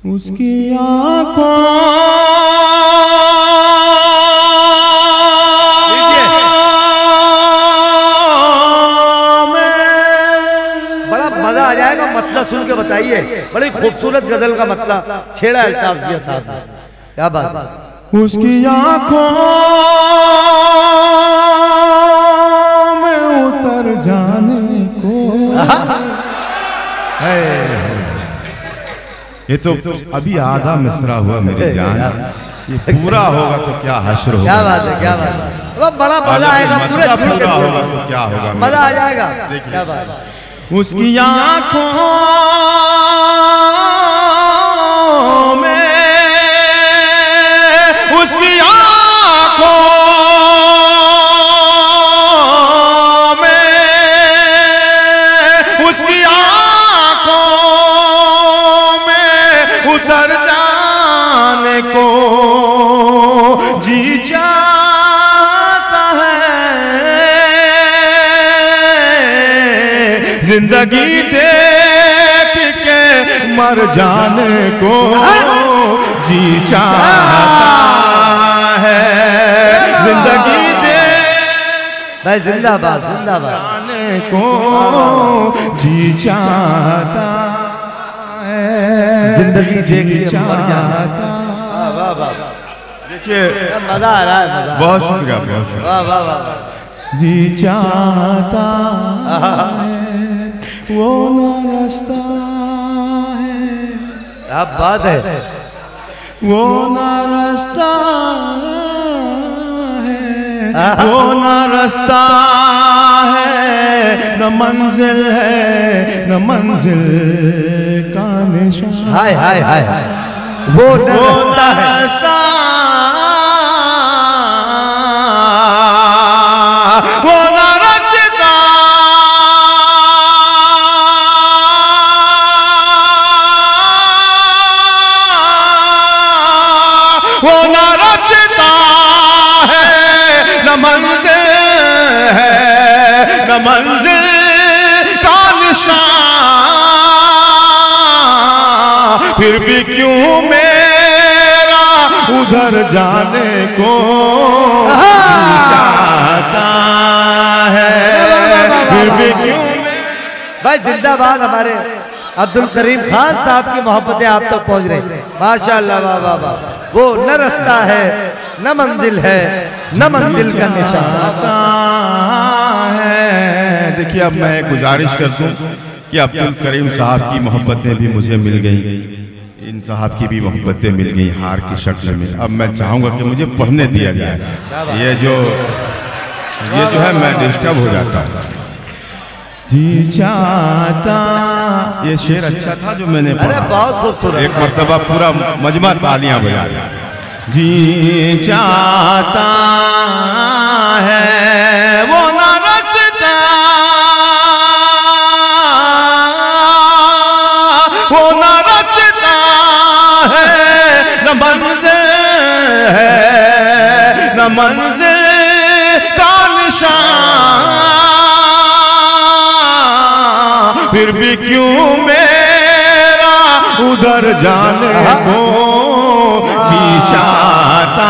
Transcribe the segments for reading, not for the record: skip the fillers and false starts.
उसकी आंखों में बड़ा मजा आ जाएगा। मतलब सुन के बताइए, बड़ी खूबसूरत गजल का मतलब छेड़ा अल्ताफ जिया साहब ने। क्या बात। उसकी आंखों में उतर जाने को ये तो अभी आधा मिसरा हुआ मेरी जान, ये पूरा होगा तो क्या हश्र होगा। क्या बात है, क्या बात है। अब बड़ा मजा आएगा, पूरा पूरा होगा तो क्या होगा, मजा आ जाएगा। क्या बात है। उसकी आंखों में, उसकी आंखों में, उसकी आंखों में उतर जाने को जी चाहता है, जिंदगी देख के मर जाने को जी चाहता है, जिंदगी दे भाई जिंदाबाद जिंदाबाद जाने को जी चाहता है, जिंदगी देख के जी मर जाना। चाहता। वाह वाह। देखिए मजा आ रहा है, मजा। बहुत शुक्रिया, बहुत शुक्रिया। वाह वाह वाह। जी चाहता है वो न रास्ता है, क्या बात है। वो न रास्ता है, वो न रास्ता है, न मंजिल है, न मंजिल का निशान। हाय हाय हाय हाय। वो न रास्ता है, वो न रास्ता, वो न रास्ता है, न मंजिल है, न मंजिल का निशान। फिर भी क्यों मेरा उधर जाने को चाहता है, फिर भी क्यों। भाई जिंदाबाद। हमारे अब्दुल करीम खान साहब की मोहब्बतें आप तक पहुंच रही। माशाअल्लाह, वाह वाह वाह। वो न रास्ता है, न मंजिल है, न मंजिल का निशान है। देखिए अब मैं गुजारिश करता हूँ कि अब्दुल करीम साहब की मोहब्बतें भी मुझे मिल गई, इन साहब की भी मोहब्बतें मिल गई हार की शक्ल में। अब मैं चाहूँगा कि मुझे पढ़ने दिया जाए। ये जो है मैं डिस्टर्ब हो जाता हूँ। जी चाहता, ये शेर अच्छा था जो मैंने अरे पढ़ा। बहुत खूबसूरत। एक मर्तबा पूरा मजमा तालियां बजा दिया। जी चाहता है वो न रास्ता, वो न रास्ता है, न मंजिल है, न मंजिल का निशान। फिर भी क्यों मेरा उधर जाने को जी चाहता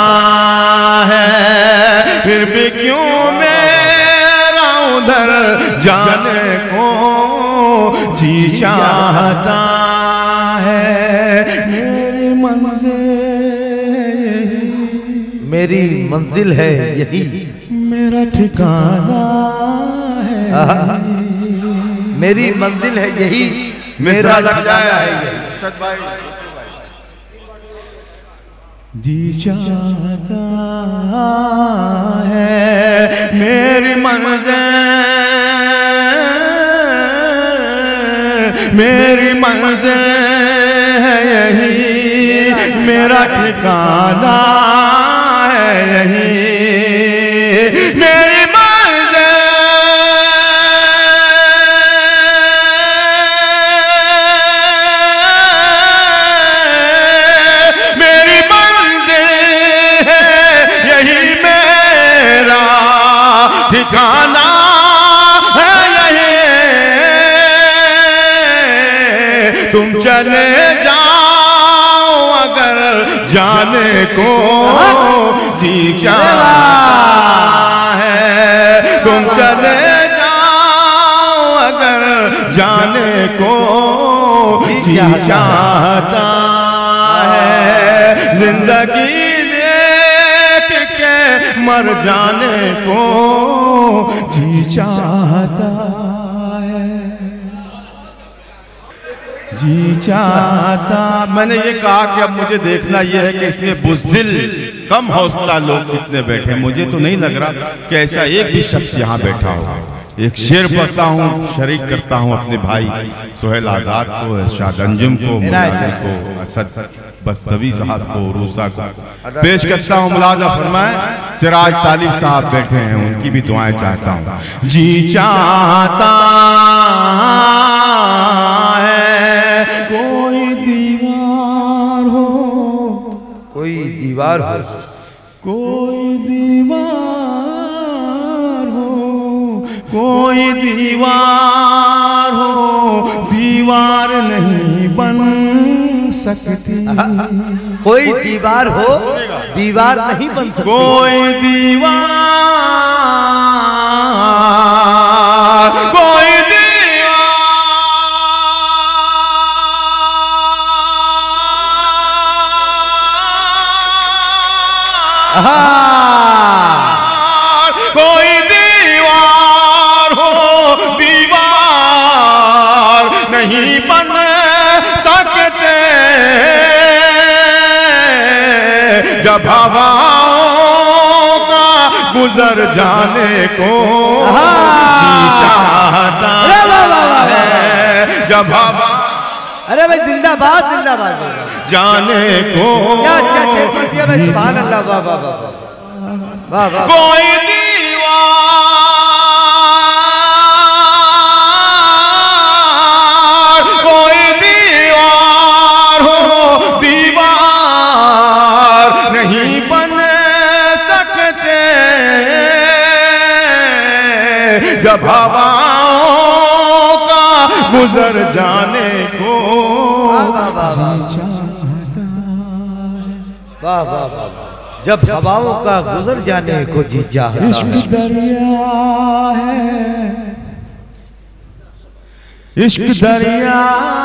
है, फिर भी क्यों मेरा उधर जाने को जी चाहता है। मेरी मंजिल, मेरी मंजिल है यही, मेरा ठिकाना है, मेरी मंजिल है यही, मिसरा लग जाया है। जी चाहता है मेरी मंजिल, मेरी मंजिल है यही, मेरा ठिकाना है यही, मेरी मंजिल, मेरी मंजिल है यही, मेरा ठिकाना है यही। तुम चले जाओ को जी चाहता है। तुम चले जाओ अगर जाने को जी चाहता है। जिंदगी देख के मर जाने को जी चाहता है, जी चाहता। मैंने ये कहा कि अब मुझे देखना यह है कि इसमें बुज़दिल कम हौसला लोग कितने बैठे। मुझे तो नहीं लग रहा कि ऐसा एक भी शख्स यहाँ बैठा होगा। एक शेर पढ़ता हूँ, शरीक करता हूँ अपने भाई सुहेल आजाद को, इरशाद अंजुम को, मुलाज़ा को, असद बस्तवी साहब को, रूसा को पेश करता हूँ। मुलाज़ा फरमाए सिराज तालिब साहब बैठे हैं, उनकी भी दुआएं चाहता हूँ। जी चाहता है कोई दीवार हो, कोई दीवार हो, कोई दीवार हो, कोई दीवार हो, दीवार नहीं बन सकती। कोई दीवार हो, दीवार नहीं बन सकती। कोई दीवार, कोई कोई दीवार हो, दीवार नहीं बन सकते। जब हवाओं का गुजर जाने को जी चाहता है। जब हवा, अरे भाई जिंदाबाद जिंदाबाद जाने को क्या अच्छा शेर पढ़ दिया भाई, सुभान अल्लाह, वाह वाह वाह वाह वाह। कोई दीवार, कोई दीवार हो, दीवार नहीं बन सकते। जब हवाओं का गुजर जाने को वाह वाह वाह। जब हवाओं का गुजर जाने को जी चाहता है। इश्क दरिया है, इश्क दरिया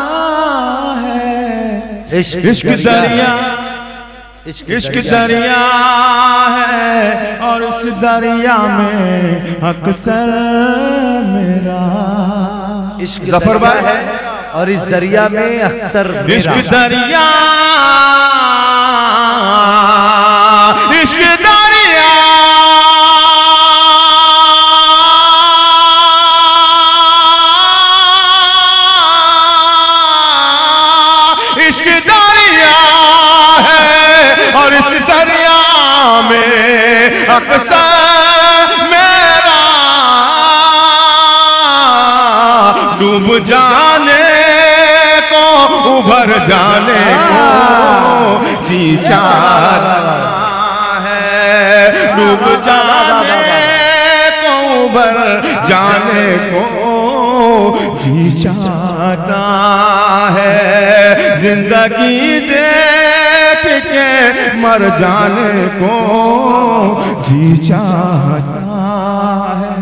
है, इश्क दरिया, इश्क दरिया है। और इस दरिया में अक्सर मेरा इश्क दरिया है, और इस दरिया में अक्सर इश्क दरिया, इश्क दरिया, इश्क दरिया है। और इस दरिया में अक्सर मेरा डूब जाने को, उभर जाने को जी चाहता है। डूब जाने को, उभर जाने को जी चाहता है। जिंदगी देख के मर जाने को जी चाहता है।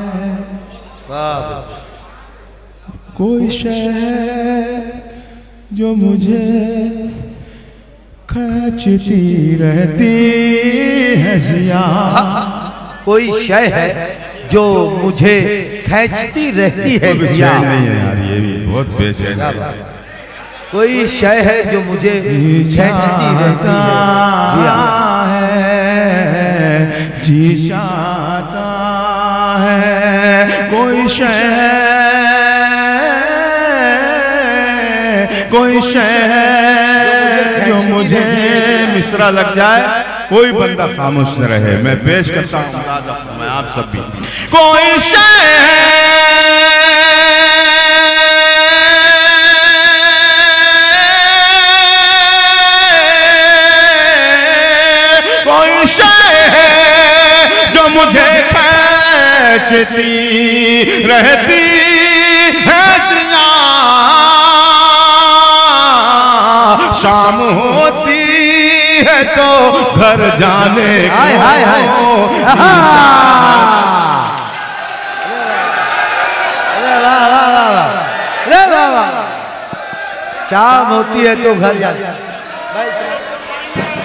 कोई शय जो मुझे खींचती रहती है जिया, कोई शय है जो मुझे खींचती रहती है जिया। नहीं है यार, ये भी बहुत बेचैन है। कोई शय है जो मुझे खींचती रहती है, जी चाहता है। कोई शय, कोई शय जो मुझे मिसरा लग जाए, कोई बंदा खामोश न रहे। मैं पेश करता हूँ मैं आप सब भी। कोई शय, कोई शय जो मुझे खींचती रहती है जिया। शाम होती है तो घर जाने हाय हाय हाय शाम होती है तो घर जाते।